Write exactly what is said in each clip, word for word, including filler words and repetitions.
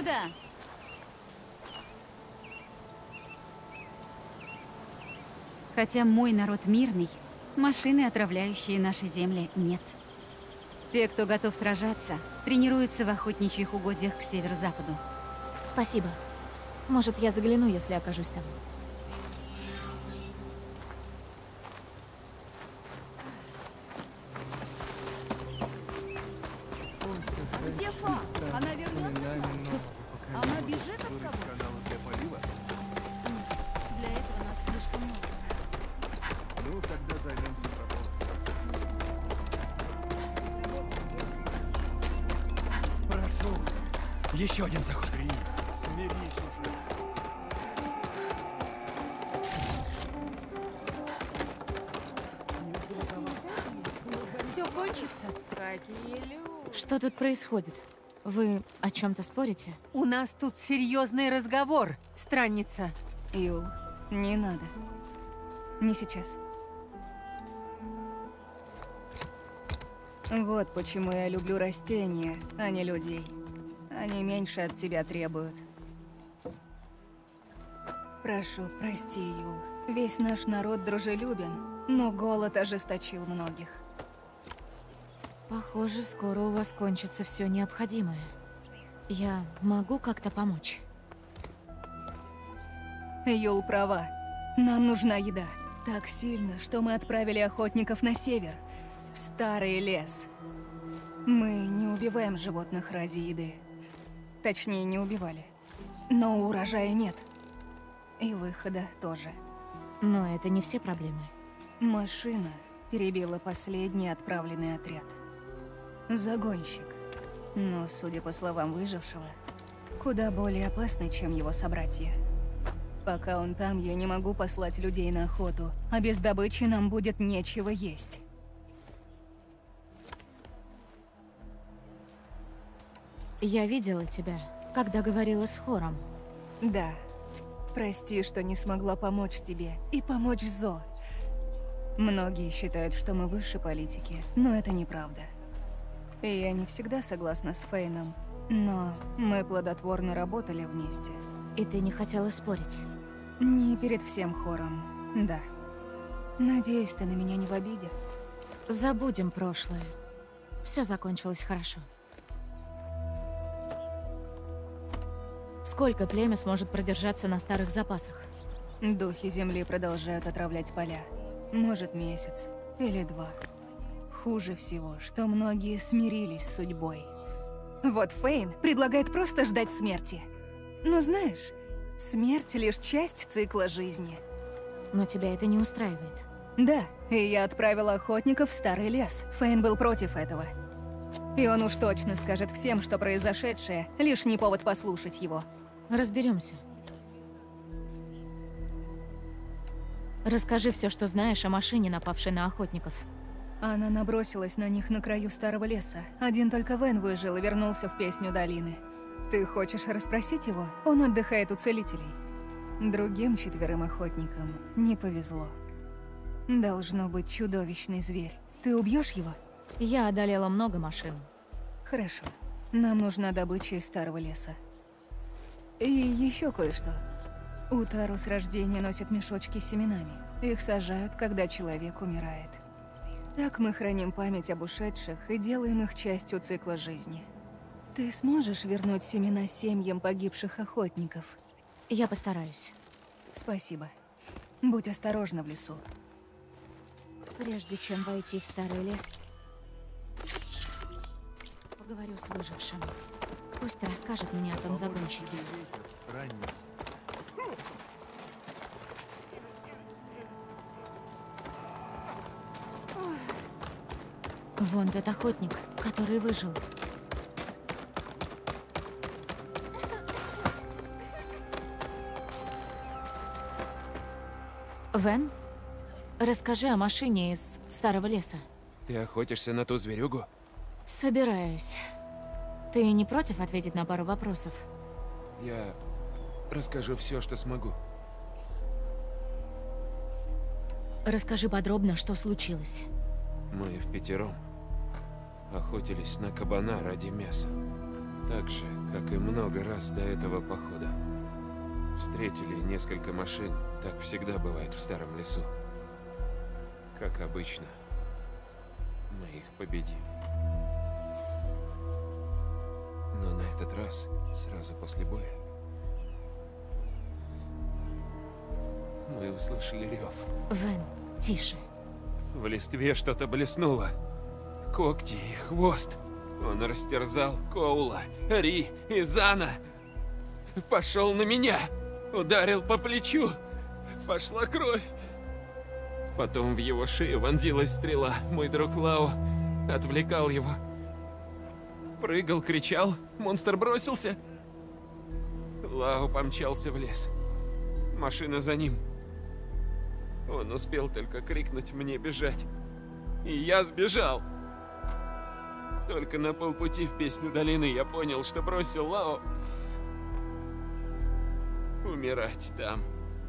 Куда? Хотя мой народ мирный, машины, отравляющие наши земли, нет. Те, кто готов сражаться, тренируются в охотничьих угодьях к северо-западу. Спасибо. Может, я загляну, если окажусь там. Где Фа? Она вернется? Она бежит от кого? Для этого нас слишком много. Ну, тогда займемся работой. Прошу. Еще один заход. Три. Смирись уже. Все кончится. Какие люди. Что тут происходит? Вы о чем-то спорите? У нас тут серьезный разговор, странница. Юл, не надо. Не сейчас. Вот почему я люблю растения, а не людей. Они меньше от тебя требуют. Прошу, прости, Юл. Весь наш народ дружелюбен, но голод ожесточил многих. Похоже, скоро у вас кончится все необходимое. Я могу как-то помочь? Юл права. Нам нужна еда. Так сильно, что мы отправили охотников на север, в старый лес. Мы не убиваем животных ради еды. Точнее, не убивали. Но урожая нет. И выхода тоже. Но это не все проблемы. Машина перебила последний отправленный отряд. Загонщик. Но, судя по словам выжившего, куда более опасный, чем его собратья. Пока он там, я не могу послать людей на охоту, а без добычи нам будет нечего есть. Я видела тебя, когда говорила с Хором. Да. Прости, что не смогла помочь тебе и помочь Зо. Многие считают, что мы выше политики, но это неправда. И я не всегда согласна с Фейном, но мы плодотворно работали вместе. И ты не хотела спорить? Не перед всем хором, да. Надеюсь, ты на меня не в обиде. Забудем прошлое. Все закончилось хорошо. Сколько племя сможет продержаться на старых запасах? Духи земли продолжают отравлять поля. Может, месяц или два. Хуже всего, что многие смирились с судьбой. Вот Фейн предлагает просто ждать смерти. Но знаешь, смерть — лишь часть цикла жизни. Но тебя это не устраивает. Да, и я отправила охотников в старый лес. Фейн был против этого. И он уж точно скажет всем, что произошедшее — лишь не повод послушать его. Разберемся. Расскажи все, что знаешь о машине, напавшей на охотников. Она набросилась на них на краю старого леса. Один только Вен выжил и вернулся в Песню долины. Ты хочешь расспросить его? Он отдыхает у целителей. Другим четверым охотникам не повезло. Должно быть чудовищный зверь. Ты убьешь его? Я одолела много машин. Хорошо. Нам нужна добыча из старого леса. И еще кое-что. Утару с рождения носят мешочки с семенами. Их сажают, когда человек умирает. Так мы храним память об ушедших и делаем их частью цикла жизни. Ты сможешь вернуть семена семьям погибших охотников? Я постараюсь. Спасибо. Будь осторожна в лесу. Прежде чем войти в старый лес, поговорю с выжившим. Пусть расскажет мне о том загонщике. Вон тот охотник, который выжил. Вен, расскажи о машине из старого леса. Ты охотишься на ту зверюгу? Собираюсь. Ты не против ответить на пару вопросов? Я расскажу все, что смогу. Расскажи подробно, что случилось. Мы впятером охотились на кабана ради мяса. Так же, как и много раз до этого похода. Встретили несколько машин, так всегда бывает в старом лесу. Как обычно, мы их победили. Но на этот раз, сразу после боя, мы услышали рев. Вен, тише. В листве что-то блеснуло. Когти и хвост. Он растерзал Коула, Ри и Зана. Пошел на меня. Ударил по плечу. Пошла кровь. Потом в его шею вонзилась стрела. Мой друг Лао отвлекал его. Прыгал, кричал. Монстр бросился. Лао помчался в лес. Машина за ним. Он успел только крикнуть мне бежать. И я сбежал. Только на полпути в песню долины я понял, что бросил Лао умирать там.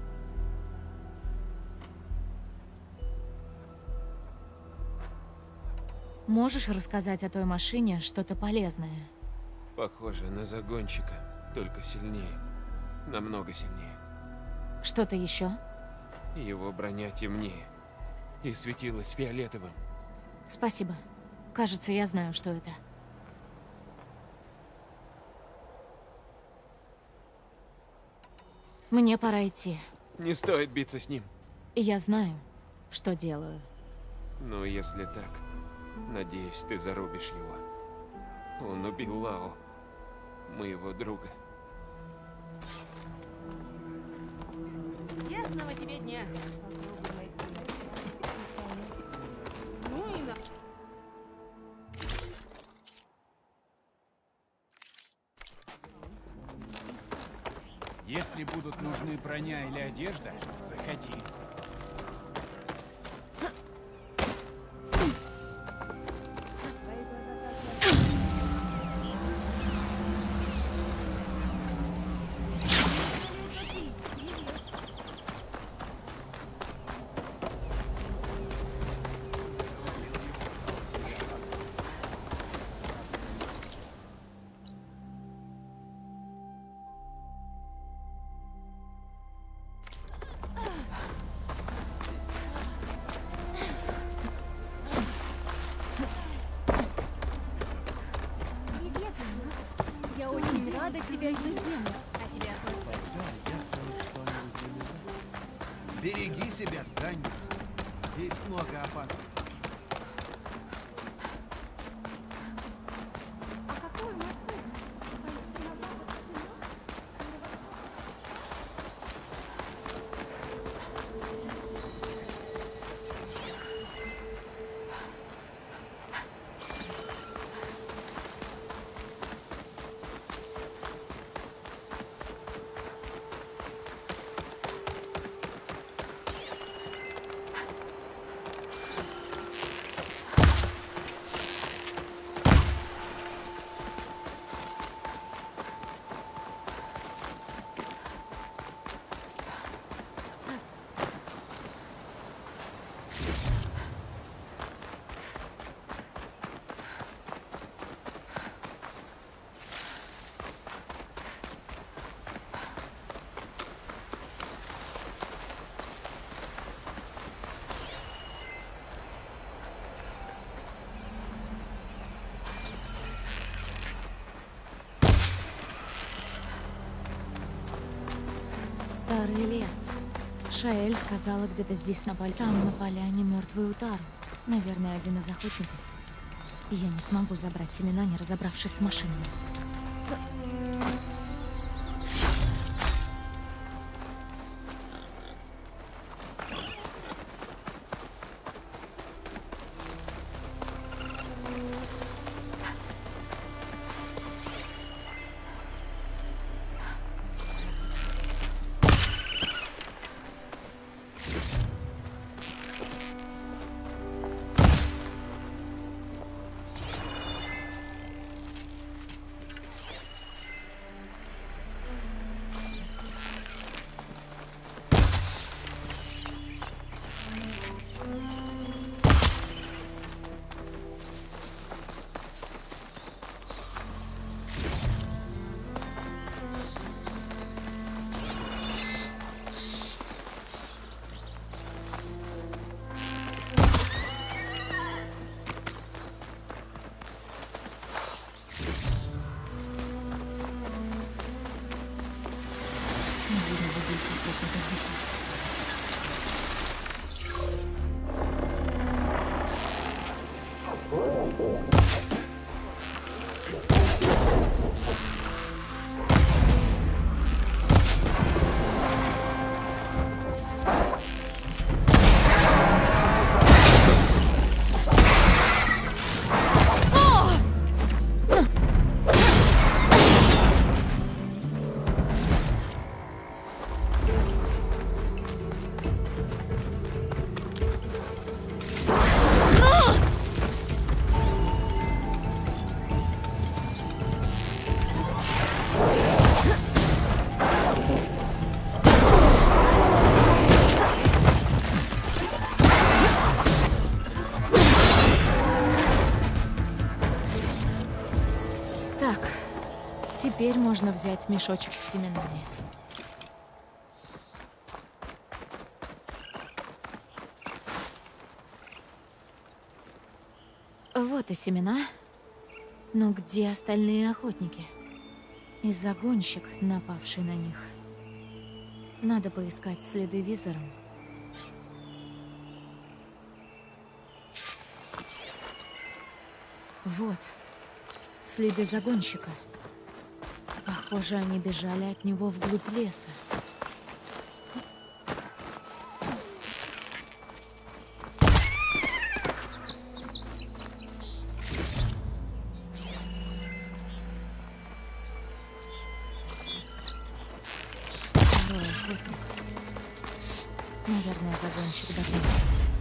Можешь рассказать о той машине что-то полезное? Похоже на загонщика, только сильнее. Намного сильнее. Что-то еще? Его броня темнее и светилась фиолетовым. Спасибо. Кажется, я знаю, что это. Мне пора идти. Не стоит биться с ним. Я знаю, что делаю. Ну, если так, надеюсь, ты зарубишь его. Он убил Лао, моего друга. Ясного тебе дня. Ну и на... Если будут нужны броня или одежда, заходи. Я очень рада тебя видеть. А тебя Береги себя, странница. Здесь много опасностей. Старый лес. Шаэль сказала, где-то здесь на поле. Там на поляне мертвый Утару. Наверное, один из охотников. И я не смогу забрать семена, не разобравшись с машиной. можно взять мешочек с семенами. Вот и семена. Но где остальные охотники? И загонщик, напавший на них. Надо поискать следы визором. Вот. Следы загонщика. Похоже, они бежали от него вглубь леса. Второй охотник. Наверное, загонщик давно.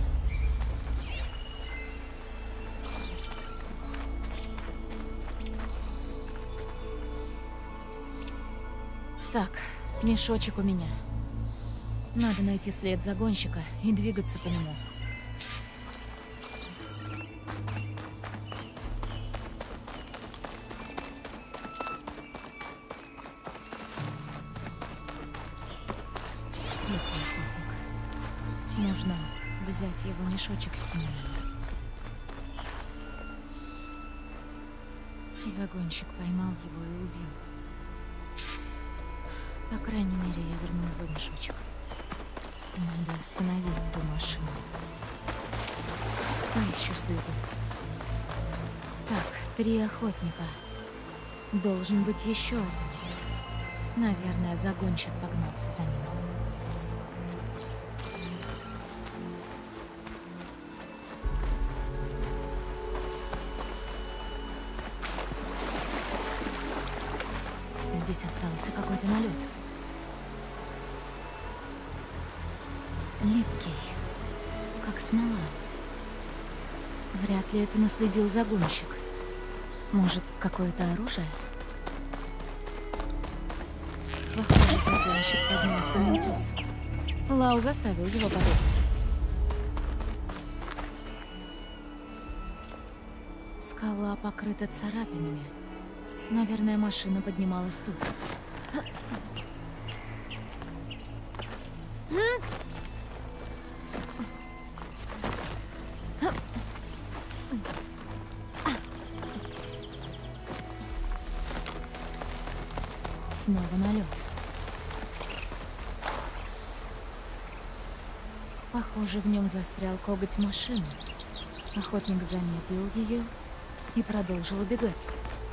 Так, мешочек у меня. Надо найти след загонщика и двигаться по нему. Третий охотник. Нужно взять его мешочек с семенами. Загонщик поймал его и убил. По крайней мере, я верну его мешочек. Надо остановить эту машину. Поищу следы. Так, три охотника. Должен быть еще один. Наверное, загонщик погнался за ним. Здесь остался какой-то налет. Липкий, как смола. Вряд ли это наследил загонщик. Может, какое-то оружие? Похоже, загонщик поднялся на утес. Лау заставил его подойти. Скала покрыта царапинами. Наверное, машина поднималась тут. Снова налет. Похоже, в нем застрял коготь машины. Охотник замедлил ее и продолжил убегать.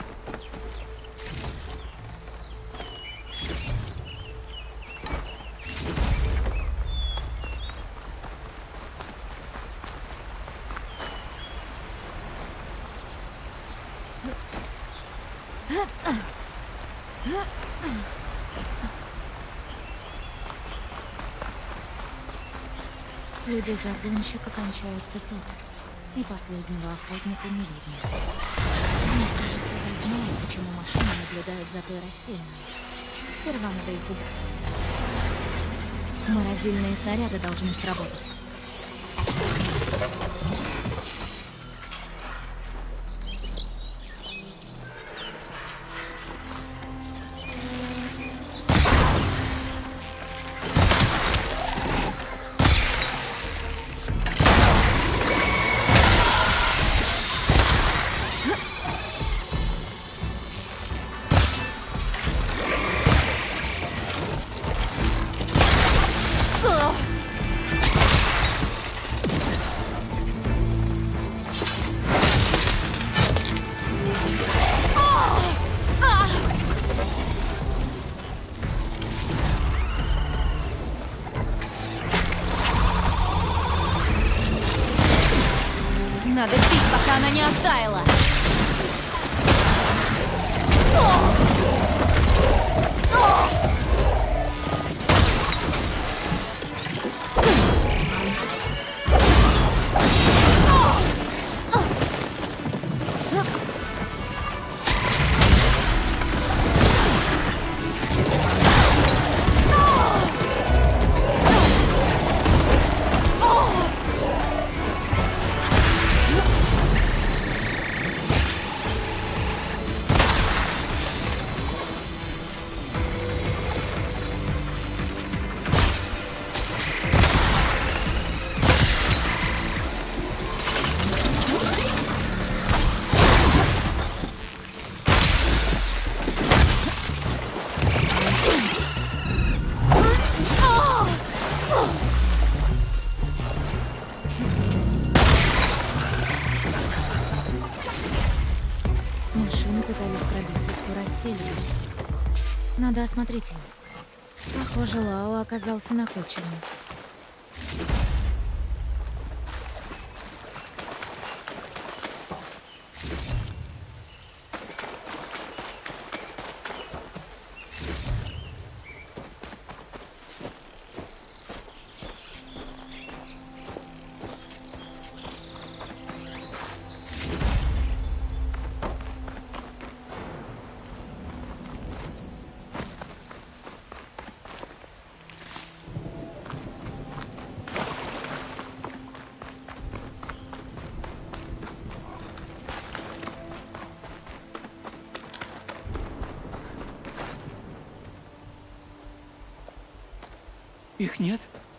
Следы загонщика кончаются тут, и последнего охотника не видно. Мне кажется, я знаю, почему машины наблюдают за той расселенной. Сперва надо их убрать. Морозильные снаряды должны сработать. Надо пить, пока она не оттаяла. Надо осмотреть ее. Похоже, Лао оказался находчивым. Их нет?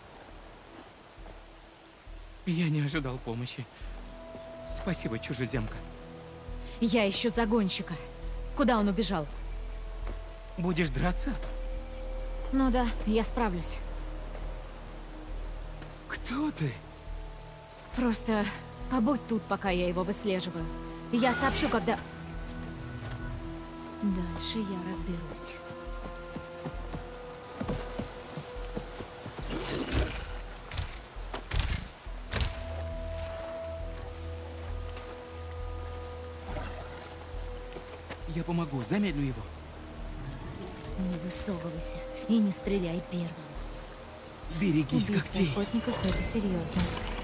Я не ожидал помощи. Спасибо, чужеземка. Я ищу загонщика. Куда он убежал? Будешь драться? Ну да, я справлюсь. Кто ты? Просто побудь тут, пока я его выслеживаю. Я сообщу, когда... Дальше я разберусь. Я помогу, замедлю его. Не высовывайся и не стреляй первым. Берегись Убийца когтей. охотников — это серьезно.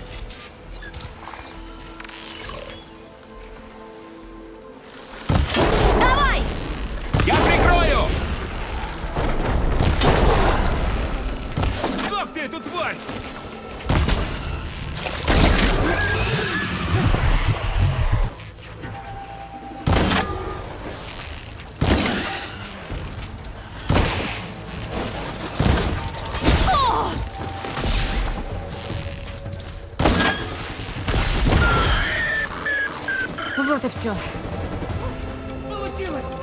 Давай! Я прикрою! Стоп ты эту тварь! Вот и все. Получилось!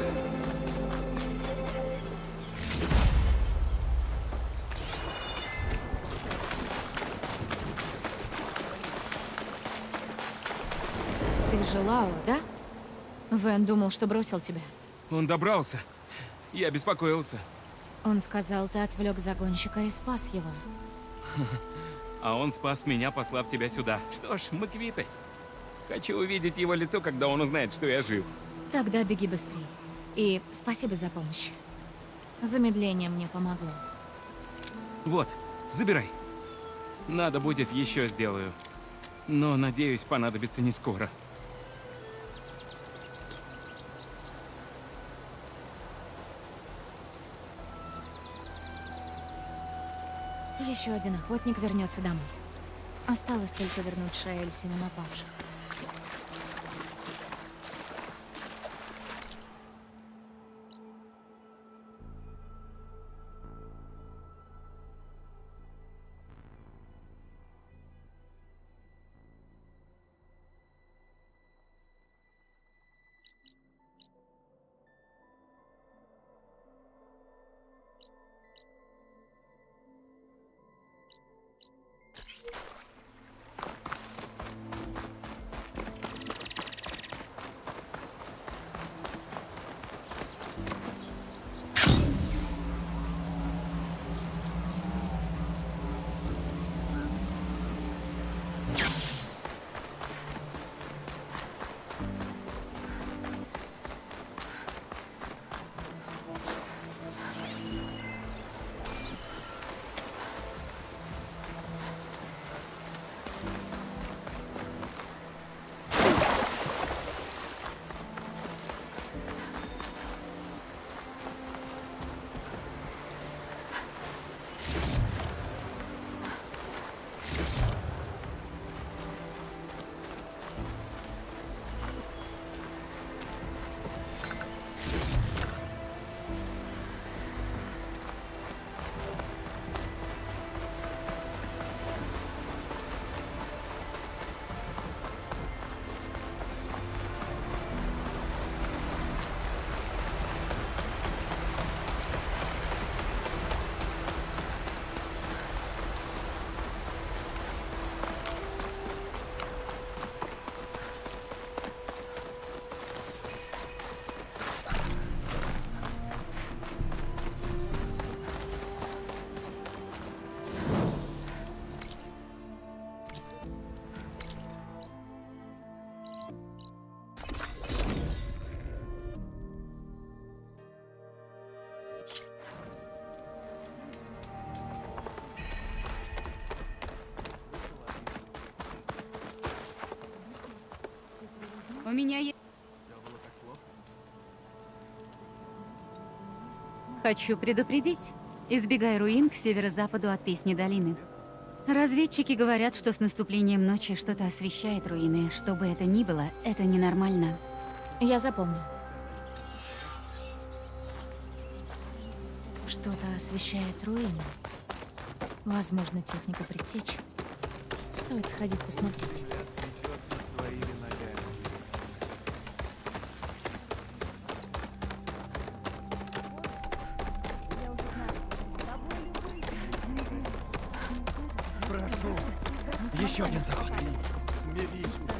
Ты же Лао, да? Вэн думал, что бросил тебя. Он добрался. Я беспокоился. Он сказал, ты отвлек загонщика и спас его. А он спас меня, послав тебя сюда. Что ж, мы квиты. Хочу увидеть его лицо, когда он узнает, что я жив. Тогда беги быстрее. И спасибо за помощь. Замедление мне помогло. Вот, забирай. Надо будет, еще сделаю. Но, надеюсь, понадобится не скоро. Еще один охотник вернется домой. Осталось только вернуть Шаэль семена павших. У меня есть... Хочу предупредить. Избегай руин к северо-западу от Песни долины. Разведчики говорят, что с наступлением ночи что-то освещает руины. Что бы это ни было, это ненормально. Я запомню. Что-то освещает руины. Возможно, техника предтечи. Стоит сходить посмотреть. Еще один заход. Смирись уже.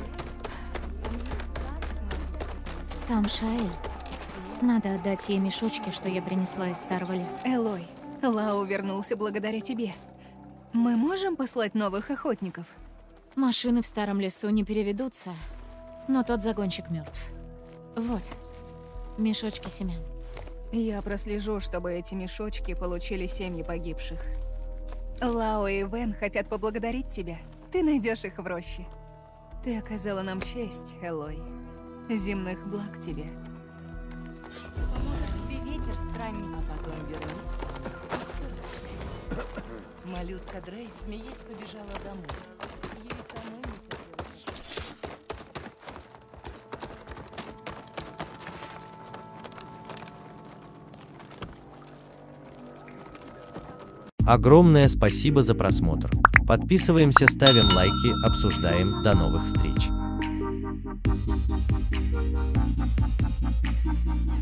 Там Шаэль. Надо отдать ей мешочки, что я принесла из старого леса. Элой, Лао вернулся благодаря тебе. Мы можем послать новых охотников? Машины в старом лесу не переведутся, но тот загонщик мертв. Вот, мешочки семян. Я прослежу, чтобы эти мешочки получили семьи погибших. Лао и Вен хотят поблагодарить тебя. Ты найдешь их в роще. Ты оказала нам честь, Элой. Земных благ тебе. Поможет тебе ветер, странник. А потом вернись. Малютка Дрей, смеясь, побежала домой. Ей самой не хотелось жить. Огромное спасибо за просмотр. Подписываемся, ставим лайки, обсуждаем. До новых встреч.